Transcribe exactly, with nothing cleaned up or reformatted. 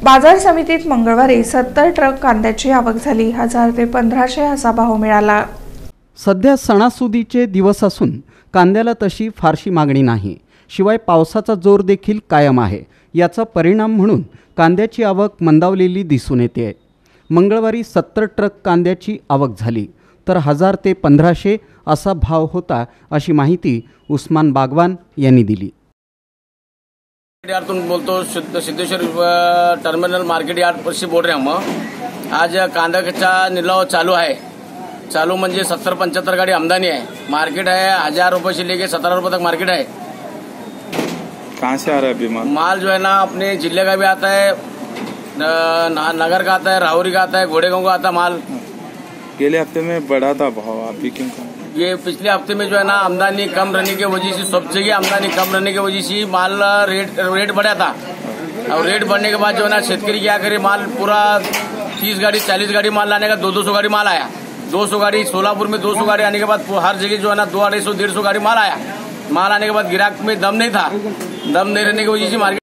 बाजार समितीत मंगळवारी सत्तर ट्रक कांद्याची आवक झाली। हजार ते पंधराशे असा भाव मिळाला। सध्या सणासुदीचे दिवस असून कांद्याला तशी फारशी मागणी नाही, शिवाय पावसाचा जोर देखील कायम आहे। याचा परिणाम म्हणून कांद्याची आवक मंदावलेली दिसून येते। मंगळवारी सत्तर ट्रक कांद्याची आवक झाली, तर हजार ते पंधराशे असा भाव होता, अशी माहिती उस्मान बागवान यांनी दिली। यार्ड बोलतो सिद्धेश्वर टर्मिनल मार्केट यार्ड से बोल रहे हैं हम। आज कांदा का निलाव चालू है। चालू म्हणजे सत्तर पंचहत्तर गाड़ी आमदनी है। मार्केट है हजार रुपए से लेके सत्रह रुपए तक मार्केट है। कहाँ से आ रहा है अभी माल? माल जो है ना अपने जिले का भी आता है, नगर का आता है, राहुरी का आता है, घोड़ेगांव का आता है माल। पहले हफ्ते में बढ़ा था भाव, अभी क्यों कम? ये पिछले हफ्ते में जो है ना आमदनी कम रहने की वजह से, सब जगह आमदनी कम रहने की वजह से माल रेट रेट बढ़ा था। और रेट बढ़ने के बाद जो है ना शेतकरी क्या करे, माल पूरा तीस गाड़ी चालीस गाड़ी माल लाने का दो दो सौ गाड़ी माल आया। दो सौ गाड़ी सोलापुर में दो सौ गाड़ी आने के बाद हर जगह जो है ना दो अढ़ाई सौ डेढ़ सौ गाड़ी माल आया। माल आने के बाद गिराक में दम नहीं था। दम नहीं रहने की वजह से मार्केट